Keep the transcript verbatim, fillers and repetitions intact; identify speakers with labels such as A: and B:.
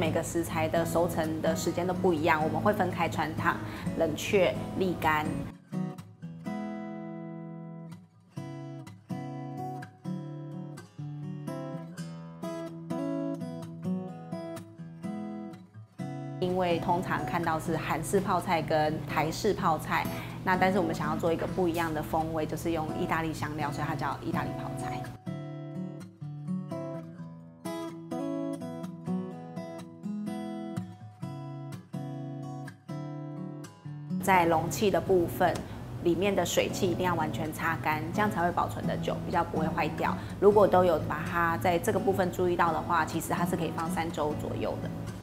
A: 每个食材的熟成的时间都不一样，我们会分开穿烫、冷却、沥干。因为通常看到是韩式泡菜跟台式泡菜，那但是我们想要做一个不一样的风味，就是用意大利香料，所以它叫意大利泡菜。在容器的部分，里面的水汽一定要完全擦干，这样才会保存得久，比较不会坏掉。如果都有把它在这个部分注意到的话，其实它是可以放三周左右的。